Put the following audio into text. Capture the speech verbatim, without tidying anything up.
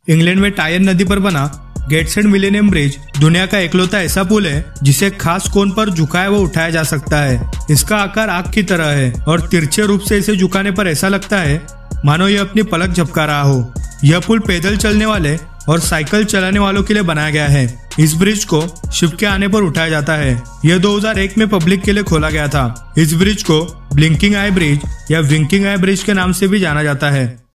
England में tyre नदी पर बना गेट्स एंड मिलेनियम ब्रिज दुनिया का इकलौता ऐसा पुल है जिसे खास कोण पर झुकाया व उठाया जा सकता है। इसका आकार आग की तरह है और तिरछे रूप से इसे झुकाने पर ऐसा लगता है मानो यह अपनी पलक झपका रहा हो। यह पुल पैदल चलने वाले और साइकिल चलाने वालों के लिए बनाया गया है। इस ब्रिज को शिप के आने पर उठाया जाता है। यह दो हज़ार एक में पब्लिक के लिए खोला गया था। इस ब्रिज को ब्लिंकिंग आई ब्रिज या विंकिंग आई ब्रिज के नाम से भी जाना जाता है।